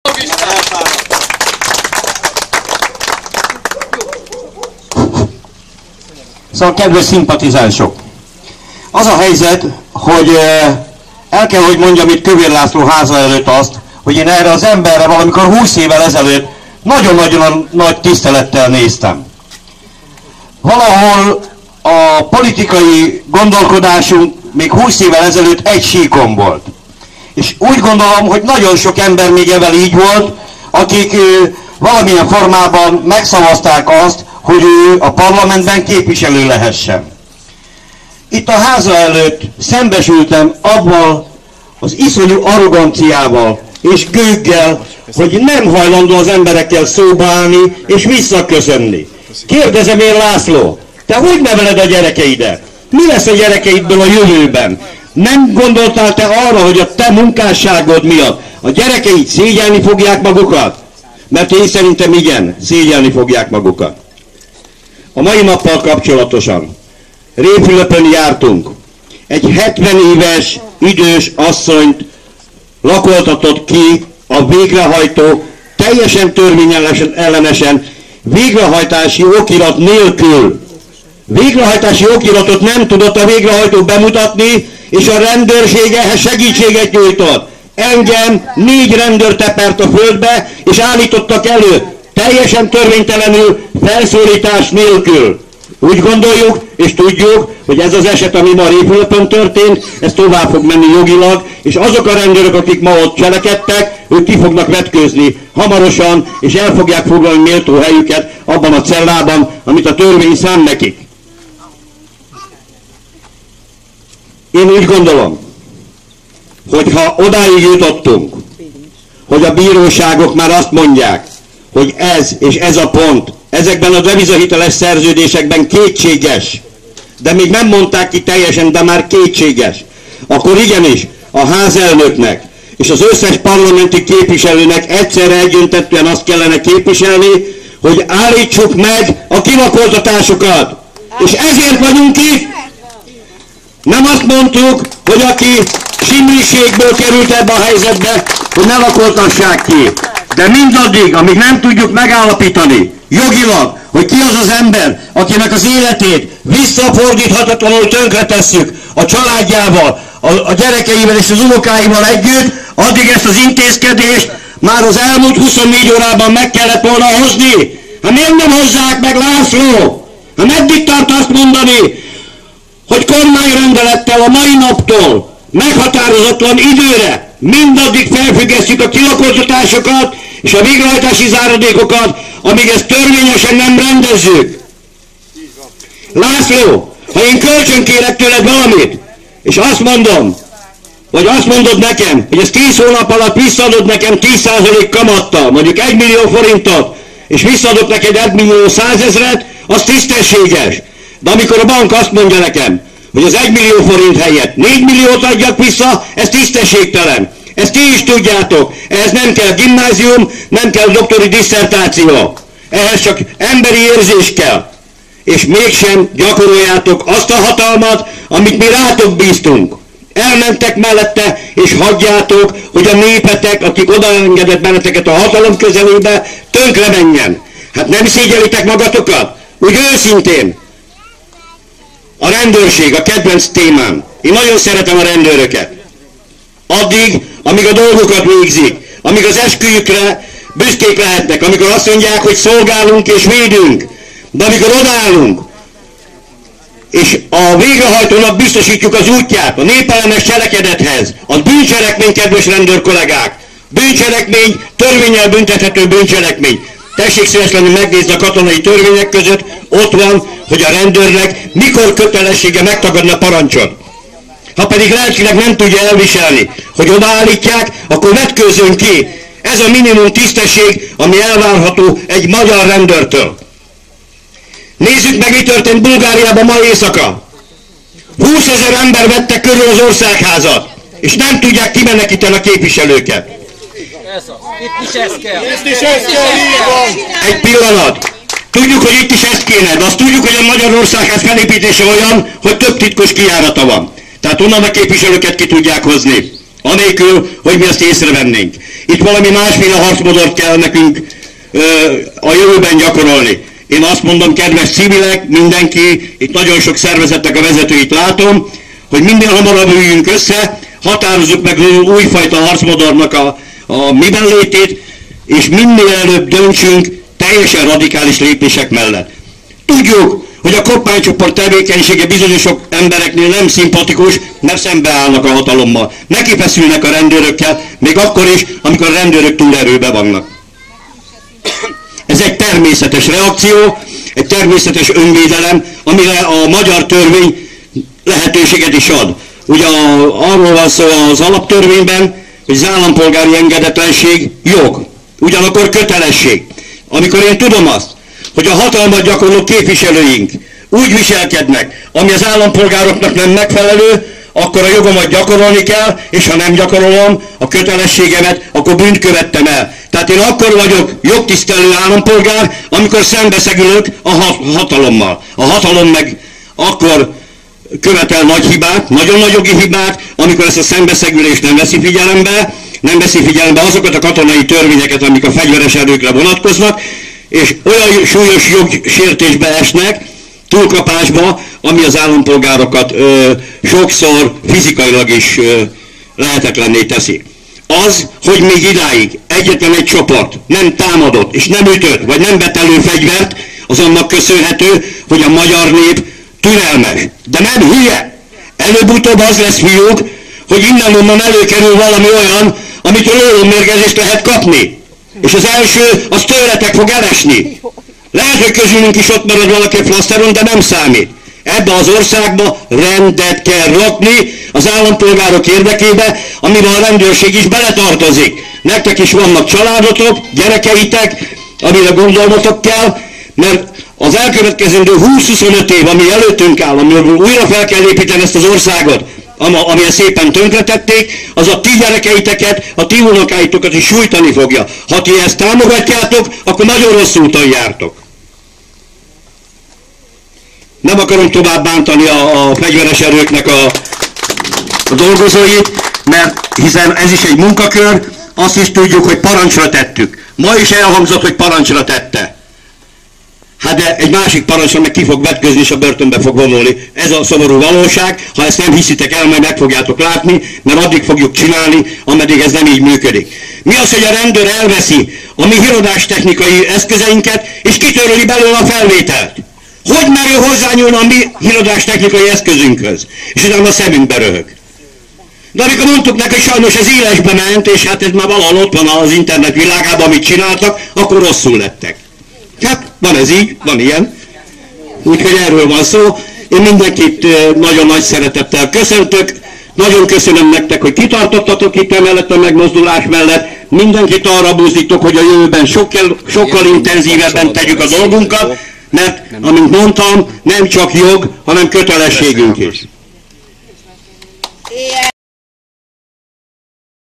Szóval kedves szimpatizánsok, az a helyzet, hogy el kell, hogy mondjam itt Kövér László háza előtt azt, hogy én erre az emberre valamikor 20 évvel ezelőtt nagyon-nagyon nagy tisztelettel néztem. Valahol a politikai gondolkodásunk még 20 évvel ezelőtt egy síkon volt. És úgy gondolom, hogy nagyon sok ember még evel így volt, akik valamilyen formában megszavazták azt, hogy ő a parlamentben képviselő lehessen. Itt a háza előtt szembesültem abban az iszonyú arroganciával és gőggel, hogy nem hajlandó az emberekkel szóba állni és visszaköszönni. Kérdezem én, László, te hogy neveled a gyerekeidet? Mi lesz a gyerekeidből a jövőben? Nem gondoltál te arra, hogy a te munkásságod miatt a gyerekeid szégyelni fogják magukat? Mert én szerintem igen, szégyelni fogják magukat. A mai nappal kapcsolatosan Révfülöpön jártunk. Egy 70 éves idős asszonyt lakoltatott ki a végrehajtó teljesen törvényellenesen, végrehajtási okirat nélkül. Végrehajtási okiratot nem tudott a végrehajtó bemutatni, és a rendőrség ehhez segítséget nyújtott. Engem 4 rendőr tepert a földbe, és állítottak elő, teljesen törvénytelenül, felszólítás nélkül. Úgy gondoljuk, és tudjuk, hogy ez az eset, ami ma Révfülöpön történt, ez tovább fog menni jogilag, és azok a rendőrök, akik ma ott cselekedtek, ők ki fognak vetkőzni hamarosan, és el fogják foglalni méltó helyüket abban a cellában, amit a törvény szán nekik. Én úgy gondolom, hogy ha odáig jutottunk, hogy a bíróságok már azt mondják, hogy ez és ez a pont ezekben a devizahiteles szerződésekben kétséges, de még nem mondták ki teljesen, de már kétséges, akkor igenis a házelnöknek és az összes parlamenti képviselőnek egyszerre egyöntetően azt kellene képviselni, hogy állítsuk meg a kilakoltatásokat. És ezért vagyunk itt. Nem azt mondtuk, hogy aki simliségből került ebbe a helyzetbe, hogy ne lakoltassák ki. De mindaddig, amíg nem tudjuk megállapítani jogilag, hogy ki az az ember, akinek az életét visszafordíthatatlanul tönkretesszük a családjával, a gyerekeivel és az unokáival együtt, addig ezt az intézkedést már az elmúlt 24 órában meg kellett volna hozni. Hát miért nem hozzák meg, László? Hát meddig tart azt mondani, hogy kormányrendelettel a mai naptól meghatározatlan időre mindaddig felfüggesztjük a kilakoltatásokat és a végrehajtási záradékokat, amíg ezt törvényesen nem rendezzük. László, ha én kölcsönkérek tőled valamit, és azt mondom, vagy azt mondod nekem, hogy ezt 10 hónap alatt visszaadod nekem 10% kamattal, mondjuk 1 millió forintot, és visszaadok neked 1 millió 100 000-et, az tisztességes. De amikor a bank azt mondja nekem, hogy az 1 millió forint helyett 4 milliót adjak vissza, ez tisztességtelen. Ezt ti is tudjátok. Ehhez nem kell gimnázium, nem kell doktori disszertáció. Ehhez csak emberi érzés kell. És mégsem gyakoroljátok azt a hatalmat, amit mi rátok bíztunk. Elmentek mellette, és hagyjátok, hogy a népetek, akik odaengedett benneteket a hatalom közelébe, tönkre menjen. Hát nem szégyelitek magatokat? Úgy őszintén. A rendőrség, a kedvenc témám. Én nagyon szeretem a rendőröket. Addig, amíg a dolgokat végzik, amíg az esküjükre büszkék lehetnek, amikor azt mondják, hogy szolgálunk és védünk, de amikor odaállunk, és a végrehajtónak biztosítjuk az útját a népellenes cselekedethez, az bűncselekmény, kedves rendőr kollégák, bűncselekmény, törvénnyel büntethető bűncselekmény. Tessék szívesen megnézni a katonai törvények között, ott van, hogy a rendőrnek mikor kötelessége megtagadni a parancsot. Ha pedig lelkileg nem tudja elviselni, hogy odaállítják, akkor vetkőzzön ki. Ez a minimum tisztesség, ami elvárható egy magyar rendőrtől. Nézzük meg, mi történt Bulgáriában ma éjszaka. 20 000 ember vette körül az országházat, és nem tudják kimenekíteni a képviselőket. Itt is ez kell. Egy pillanat. Tudjuk, hogy itt is ezt kéne, de azt tudjuk, hogy a Magyarországház felépítése olyan, hogy több titkos kijárata van. Tehát onnan a képviselőket ki tudják hozni. anélkül, hogy mi azt észrevennénk. Itt valami másféle harcmodort kell nekünk a jövőben gyakorolni. Én azt mondom, kedves civilek, mindenki, itt nagyon sok szervezetnek a vezetőit látom, hogy minél hamarabb üljünk össze, határozzuk meg újfajta harcmodornak a miben létét, és minél előbb döntsünk teljesen radikális lépések mellett. Tudjuk, hogy a kormánycsoport tevékenysége bizonyosok embereknél nem szimpatikus, mert szembeállnak a hatalommal. Nekifeszülnek a rendőrökkel, még akkor is, amikor a rendőrök túlerőben vannak. Ez egy természetes reakció, egy természetes önvédelem, amire a magyar törvény lehetőséget is ad. Ugye arról van szó az alaptörvényben, hogy az állampolgári engedetlenség jog, ugyanakkor kötelesség. Amikor én tudom azt, hogy a hatalmat gyakorló képviselőink úgy viselkednek, ami az állampolgároknak nem megfelelő, akkor a jogomat gyakorolni kell, és ha nem gyakorolom a kötelességemet, akkor bűnt követtem el. Tehát én akkor vagyok jogtisztelő állampolgár, amikor szembeszegülök a hatalommal. A hatalom meg akkor követel nagy hibát, nagyon nagy jogi hibát, amikor ezt a szembeszegülést nem veszi figyelembe azokat a katonai törvényeket, amik a fegyveres erőkre vonatkoznak, és olyan súlyos jogsértésbe esnek, túlkapásba, ami az állampolgárokat sokszor fizikailag is lehetetlenné teszi. Az, hogy még idáig egyetlen egy csoport nem támadott, és nem ütött, vagy nem vett elő fegyvert, az annak köszönhető, hogy a magyar nép türelmes, de nem hülye. Előbb-utóbb az lesz, fiúk, hogy innen-onnan előkerül valami olyan, amitől ólommérgezést lehet kapni. És az első, az tőletek fog elesni. Lehet, hogy közülünk is ott marad valaki flaszteron, de nem számít. Ebbe az országba rendet kell rakni az állampolgárok érdekébe, amiben a rendőrség is beletartozik. Nektek is vannak családotok, gyerekeitek, amire gondolnotok kell, mert az elkövetkezendő 20-25 év, ami előttünk áll, amiből újra fel kell építeni ezt az országot, amilyen szépen tönkretették, az a ti gyerekeiteket, a ti unokáitokat is sújtani fogja. Ha ti ezt támogatjátok, akkor nagyon rossz úton jártok. Nem akarom tovább bántani a fegyveres erőknek a dolgozóit, mert hiszen ez is egy munkakör, azt is tudjuk, hogy parancsra tettük. Ma is elhangzott, hogy parancsra tette. Hát de egy másik parancsra meg ki fog vetközni, és a börtönbe fog vonulni. Ez a szomorú valóság, ha ezt nem hiszitek el, majd meg fogjátok látni, mert addig fogjuk csinálni, ameddig ez nem így működik. Mi az, hogy a rendőr elveszi a mi híradástechnikai eszközeinket, és kitöröli belőle a felvételt? Hogy merül hozzányúlni a mi híradástechnikai eszközünkhöz? És utána a szemünkbe röhög. De amikor mondtuk neki, hogy sajnos ez élesbe ment, és hát ez már valahol ott van az internet világában, amit csináltak, akkor rosszul lettek. Hát van ez így, van ilyen. Úgyhogy erről van szó. Én mindenkit nagyon nagy szeretettel köszöntök. Nagyon köszönöm nektek, hogy kitartottatok itt emellett a megmozdulás mellett. Mindenkit arra buzdítok, hogy a jövőben sokkal intenzívebben tegyük a dolgunkat, mert, amint mondtam, nem csak jog, hanem kötelességünk is.